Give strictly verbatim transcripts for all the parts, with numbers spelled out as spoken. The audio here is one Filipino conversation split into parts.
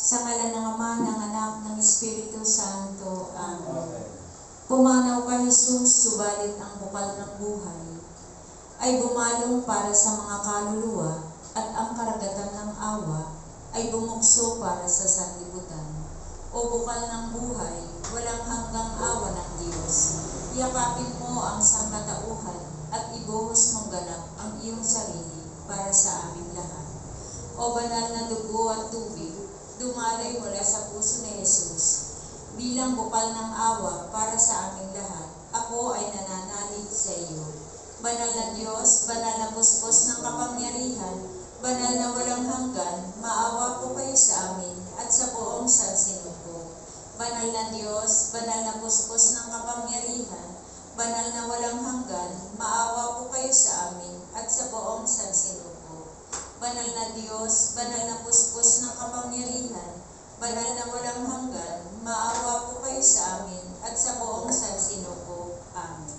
Sa ngalan ng Ama, ng Anak, ng Espiritu Santo. Amen. Pumanaw ka, Jesus, subalit ang bukal ng buhay ay bumalong para sa mga kaluluwa at ang karagatan ng awa ay bumukso para sa sanlibutan. O bukal ng buhay, walang hanggang awa ng Diyos, yakapin mo ang sangkatauhan at ibuhos mong ganap ang iyong sarili para sa aming lahat. O banal na dugo at tubig, dumalay mula sa puso ni Jesus, bilang bukal ng awa para sa aming lahat, ako ay nananalig sa iyo. Banal na Diyos, banal na puspos ng kapangyarihan, banal na walang hanggan, maawa po kayo sa amin at sa buong sansinuko. Banal na Diyos, banal na puspos ng kapangyarihan, banal na walang hanggan, maawa po kayo sa amin at sa buong sansinuko. Banal na Diyos, banal na puspos ng kapangyarihan, banal na walang hanggan, maawa po kayo sa amin at sa buong sansinuko. Amen.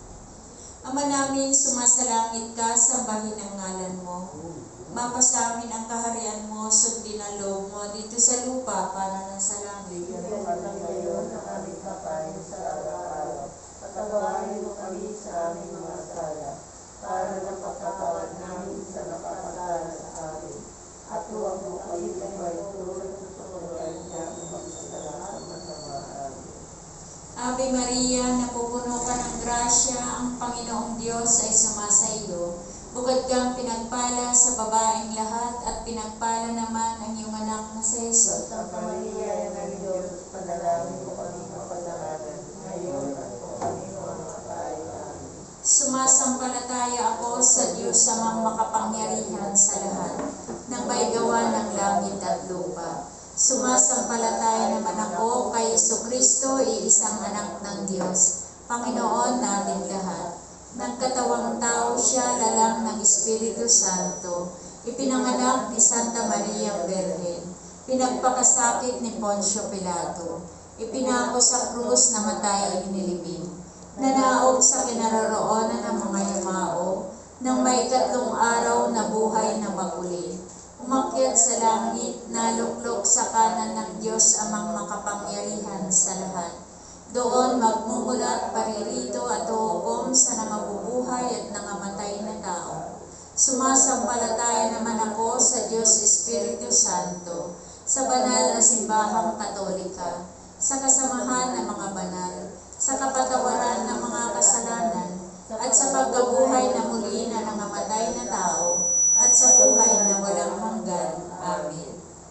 Ama namin, sumasalangit ka, sambahin ang ngalan mo. Mapasa amin ang kaharian mo, sundin ang loob mo dito sa lupa para nasa langit. Bigyan kami ngayon ng aming kakain sa araw-araw. Patawarin mo kami sa aming mga sala, para napapatawad namin sa nakakasala sa amin. At huwag mo kami magpaitulad sa pagkakulan niya ang magsasala sa masamaan. Ave Maria, napupuno ka ng grasya, ang Panginoong Diyos ay sumasa iyo. Bukod kang pinagpala sa babaeng lahat at pinagpala naman ang iyong anak na si Jesus. Santa Maria, ng Diyos, panalangin mo kami kapanahanan, ngayon at kung kami mamatayan. Amen. Sumasampalataya ako sa Diyos amang makapangyarihan sa lahat, ng may gawa ng langit at lupa. Sumasampalataya naman ako kay Jesucristo, iisang anak ng Diyos, Panginoon natin lahat. Nagkatawang tao siya, lalang ng Espiritu Santo, ipinanganak ni Santa Maria Virgen, pinagpakasakit ni Poncio Pilato, ipinako sa krus, namatay, inilibing, nanaog sa kinaroroonan ng mga yumao, nang may ikatlong araw na buhay na maguli, umakyat sa langit, naluklok sa kanan ng Diyos amang makapangyarihan sa lahat. Doon magmumulat paririto at hukom sa nangabubuhay at nangamatay na tao. Sumasampalataya naman ako sa Diyos Espiritu Santo, sa banal na simbahang katolika, sa kasamahan ng mga banal, sa kapatawaran ng mga kasalanan, at sa pagkabuhay na muli na nangamatay na tao, at sa buhay na walang hanggan. Amen.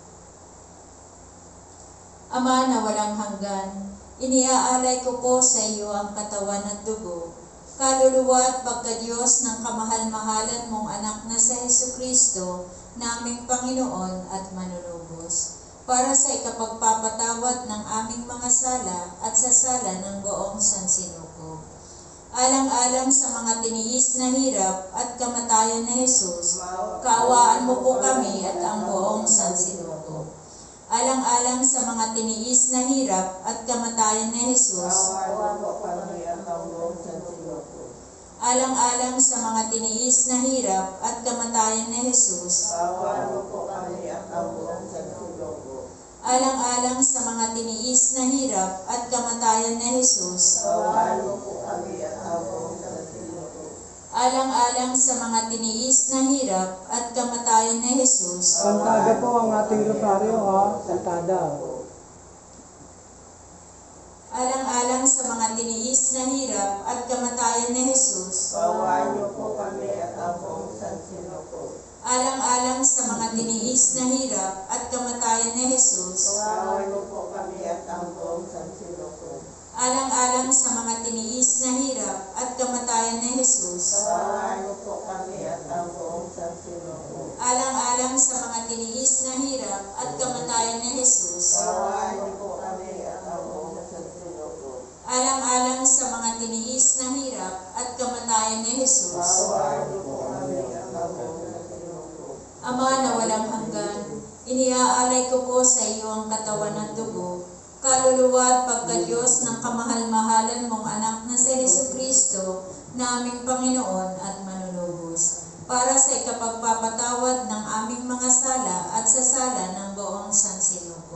Ama na walang hanggan, iniaalay ko po sa iyo ang katawan at dugo, kaluluwa at pagkadiyos ng kamahal-mahalan mong anak na sa Jesucristo, naming Panginoon at manunubos, para sa ikapagpapatawad ng aming mga sala at sa sala ng buong sansinuko. Alang-alang sa mga tiniis na hirap at kamatayan ni Jesus, kaawaan mo po kami at ang buong sansinuko. Alang-alang sa mga tiniis na hirap at kamatayan ni Jesus, Kaawaan mo kami at ang buong sansinuko. alang-alang sa mga tiniis na hirap at kamatayan ni Jesus, Kaawaan mo po kami at ang buong sansinuko. alang-alang sa mga tiniis na hirap at kamatayan ni Jesus, Kaawaan mo po kami at ang buong sansinuko. alang-alang sa mga tiniis na hirap at kamatayan ni Jesus, Kantada po ang ating rosaryo, ha? Kantada. alang-alang sa mga tiniis na hirap at kamatayan ni Jesus, Kaawaan niyo po kami at ang buong sansinuko. alang-alang sa mga tiniis na hirap at kamatayan ni Jesus, Kaawaan niyo po kami at ang buong sansinuko. alang-alang sa mga tiniis na hirap at kamatayan ni Jesus, Kaawaan niyo po kami at ang buong sansinuko. alang-alang sa mga tiniis na hirap at kamatayan ni Jesus, Kaawaan niyo po kami at ang buong sansinuko. alang-alang sa mga tiniis na hirap at kamatayan ni Jesus. Kaawaan niyo po kami at ang buong sansinuko. Ama na walang hanggan, iniaalay ko po sa iyo ang katawan at dugo, kaluluwa at pagkadiyos ng kamahal-mahalan mong anak na si Jesucristo, na aming Panginoon at manunubos, para sa ikapagpapatawad ng aming mga sala at sa sala ng buong sansinuko.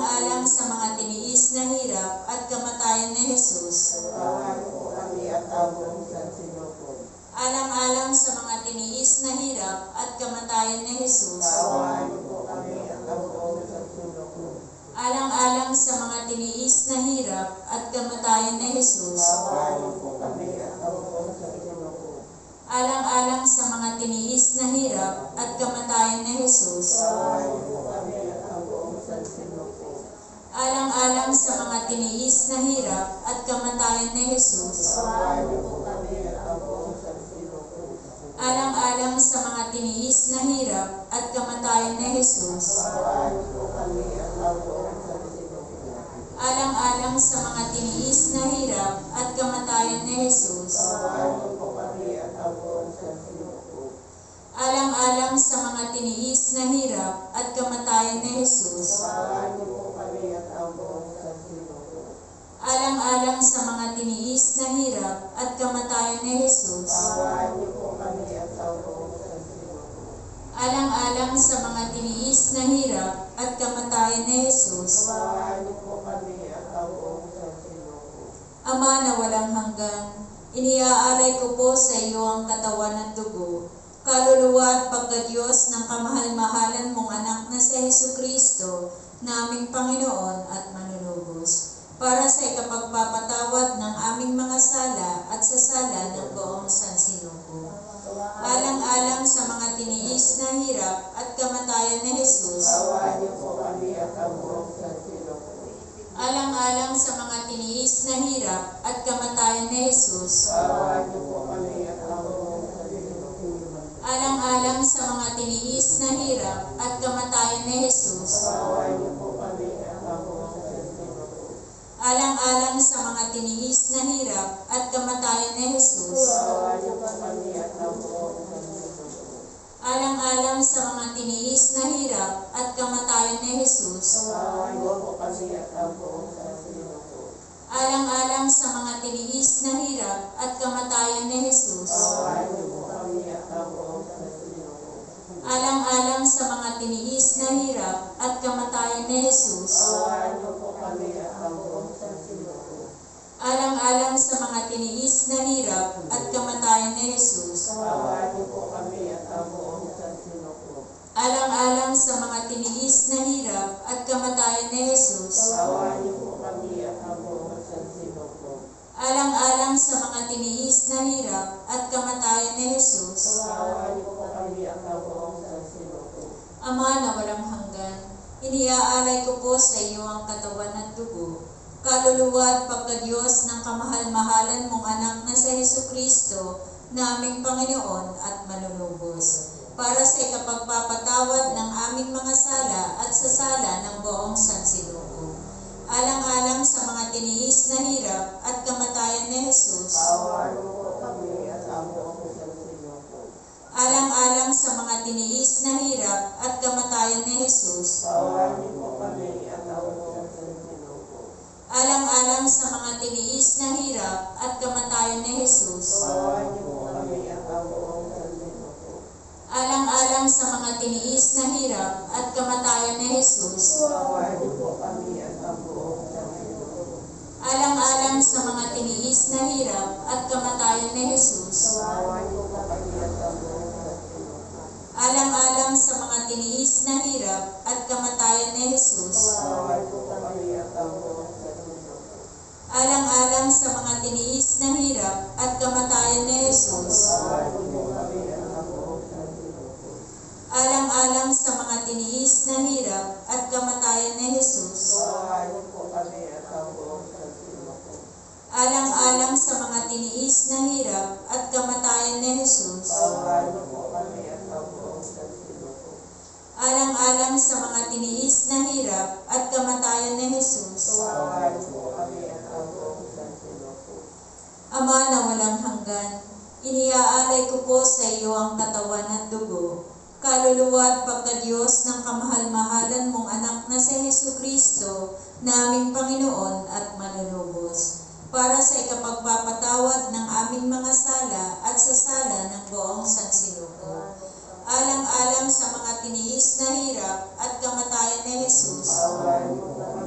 Alang-alang sa mga tiniis na hirap at kamatayan ni Jesus. Tawagan po kami at ang buong sansinukob. Alang-alang sa mga tiniis na hirap at kamatayan ni Jesus. Tawagan po kami at ang buong sansinukob. Alang-alang sa mga tiniis na hirap at kamatayan ni Jesus. Tawagan po kami at ang buong sansinukob. Alang-alang sa mga tiniis na hirap at kamatayan ni Jesus. Tawagan po kami at ang buong sansinukob. Alang-alang sa mga tiniis na hirap at kamatayan ni Jesus. Tawagan po kami at ang buong sansinukob. Alang-alang sa mga tiniis na hirap at kamatayan ni Jesus. Tawagan po kami at ang buong sansinukob. Alang-alang sa mga tiniis na hirap at kamatayan ni Jesus. Tawagan po kami at ang buong sansinukob. Alang-alang sa mga tiniis na hirap at kamatayan ni Jesus. Tawagan po kami at ang buong sansinukob. Alang-alang sa mga tiniis na hirap at kamatayan ni Jesus. Tawagan po kami at ang buong sansinukob. Alang-alang sa mga tiniis na hirap at kamatayan ni Jesus. Tawagan po kami at ang buong sansinukob. Ama na walang hanggan, iniaalay ko po sa iyo ang katawan at dugo, kaluluwa at pagkadiyos ng kamahal-mahalan mong anak na si Jesucristo, naming Panginoon at manunubos, para sa ikapagpapatawad ng aming mga sala at sa sala ng buong sansinukob. Alang-alang sa mga tiniis na hirap at kamatayan ni Jesus. Tawagan po kami at ang buong sansinukob. Alang-alang sa mga tiniis na hirap at kamatayan ni Jesus. Tawagan po kami at ang buong sansinukob. Alang-alang sa mga tiniis na hirap at kamatayan ni Jesus. Tawagan po kami at ang buong sansinukob. Alang-alang sa mga tiniis na hirap at kamatayan ni Jesus. Tawagan po kami at ang buong sansinukob. Alang-alang sa mga tiniis na hirap at kamatayan ni Jesus. Tawagan po kami at ang buong sansinukob. Alang-alang sa mga tiniis na hirap at kamatayan ni Jesus. Tawagan po kami at ang buong sansinukob. Alang-alang sa mga tiniis na hirap at kamatayan ni Jesus. Tawagan po kami at ang buong sansinukob. Alang-alang sa mga tiniis na hirap at kamatayan ni Jesus. Tawagan po kami at ang buong sansinukob. Alang-alang sa mga tiniis na hirap at kamatayan ni Jesus. Tawagan po kami at ang buong sansinukob. Alang-alang sa mga tiniis na hirap at kamatayan ni Jesus. Tawagan po kami at ang buong sansinukob. Ama na walang hanggan, iniaalay ko po sa iyo ang katawan at dugo, kaluluwa at pagkadiyos ng kamahal-mahalan mong anak na si Jesucristo, naming Panginoon at manunubos, para sa ikapagpapatawad ng aming mga sala at sa sala ng buong sansinukob. Alang-alang sa mga tiniis na hirap at kamatayan ni Jesus. Tawagan po kami at ang buong sansinukob. Alang-alang sa mga tiniis na hirap at kamatayan ni Jesus. Tawagan po kami at ang buong sansinukob. Alang-alang sa mga tiniis na hirap at kamatayan ni Jesus. Tawagan po kami at ang buong sansinukob. Alang-alang sa mga tiniis na hirap at kamatayan ni Jesus. Tawagan po kami at ang buong sansinukob. Alang-alang sa mga tiniis na hirap at kamatayan ni Jesus. Tawagan po kami at ang buong sansinukob. Alang-alang sa mga tiniis na hirap at kamatayan ni Jesus. Tawagan po kami at ang buong sansinukob. Alang-alang sa mga tiniis na hirap at kamatayan ni Jesus. Tawagan po kami at ang buong sansinukob. Alang-alang sa mga tiniis na hirap at kamatayan ni Jesus. Tawagan po kami at ang buong sansinukob. Alang-alang sa mga tiniis na hirap at kamatayan ni Jesus. Tawagan po kami at ang buong sansinukob. Alang-alang sa mga tiniis na hirap at kamatayan ni Jesus. Tawagan po kami at ang buong sansinukob. Ama na walang hanggan, iniaalay ko po sa iyo ang katawan at dugo, kaluluwa at pagkadiyos ng kamahal-mahalan mong anak na si Jesucristo, naming Panginoon at manunubos, para sa ikapagpapatawad ng aming mga sala at sa sala ng buong sansinukob. Alang-alang sa mga tiniis na hirap at kamatayan ni Jesus. Tawagan po kami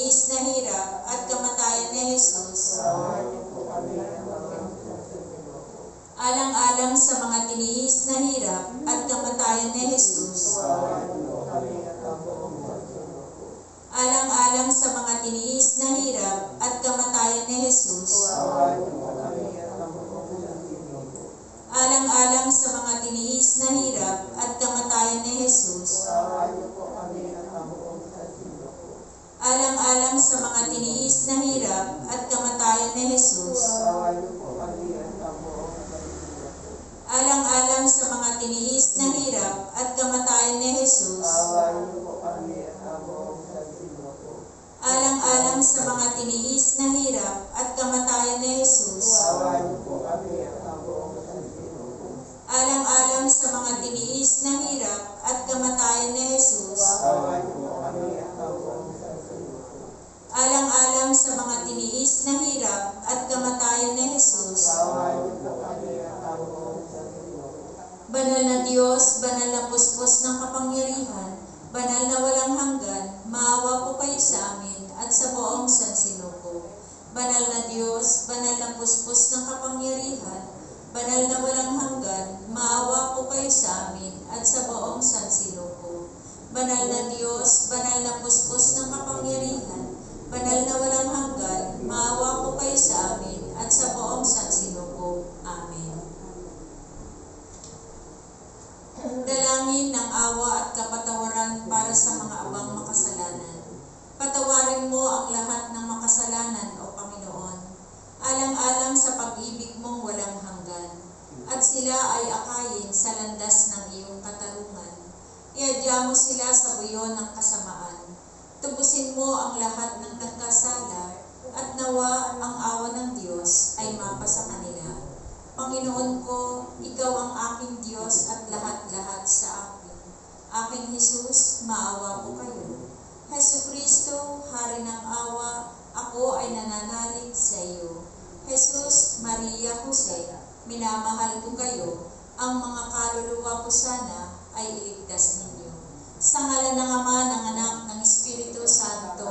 tiniis na hirap at kamatayan ni Jesus, Awan niyo po kami at Panginoon sa Panginoon. alang-alang sa mga tiniis na hirap at kamatayan ni Jesus, Awan niyo po kami at ang buong Panginoon. alang-alang sa mga tiniis na hirap at kamatayan ni Jesus, Awan niyo po kami at ang buong Panginoon. alang-alang sa mga tiniis na hirap at kamatayan ni Jesus, Awan niyo po kami at ang buong Panginoon. alang-alang sa mga tiniis na hirap at kamatayan ni Jesus, Awan niyo po kami at ang buong Panginoon. alang-alang sa mga tiniis na hirap at kamatayan ni Jesus, Awan niyo po kami at ang buong Panginoon. alang-alang sa mga tiniis na hirap at kamatayan ni Jesus, Awan niyo po kami at ang buong Panginoon. alang-alang sa mga tiniis na hirap at kamatayan ni Jesus, Awan niyo po kami at ang buong Panginoon. alang-alang sa mga tiniis na hirap at kamatayan ni Jesus. Awan niyo po kami at ang buong Panginoon. Banal na Diyos, banal na puspos ng kapangyarihan, banal na walang hanggan, maawa po kayo sa amin at sa buong sansinuko. Banal na Diyos, banal na puspos ng kapangyarihan, banal na walang hanggan, maawa po kayo sa amin at sa buong sansinuko. Banal na Diyos, banal na puspos ng kapangyarihan, banal na walang hanggan, maawa po kayo sa amin at sa buong sansinuko. Amen. Dalangin ng awa at kapatawaran para sa mga abang makasalanan. Patawarin mo ang lahat ng makasalanan, O Panginoon, alang-alang sa pag-ibig mong walang hanggan, at sila ay akayin sa landas ng iyong katarungan. Iadya mo sila sa buyo ng kasamaan. Tubusin mo ang lahat ng nagkasala, at nawa ang awa ng Diyos ay mapa sa kanila. Panginoon ko, Ikaw ang aking Diyos at lahat-lahat sa akin. Aking Jesus, maawa po kayo. Jesucristo, Hari ng awa, ako ay nananalig sa iyo. Jesus, Maria, Jose, minamahal ko kayo. Ang mga kaluluwa ko sana ay iligtas ninyo. Sa ngalan ng Ama, ng Anak, ng Espiritu Santo.